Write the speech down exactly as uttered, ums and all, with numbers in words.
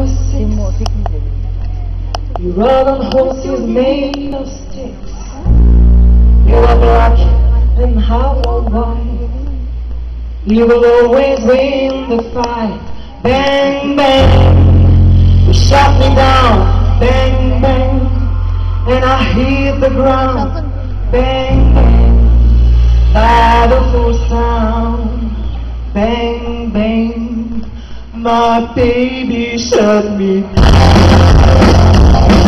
C'est moi, c'est qui j'ai You ride on horses made of sticks. You are black and hollow white. You will always win the fight. Bang, bang. You shot me down. Bang, bang. And I hit the ground. Bang, bang. Battlefull sound. Bang, bang. My baby shot me down.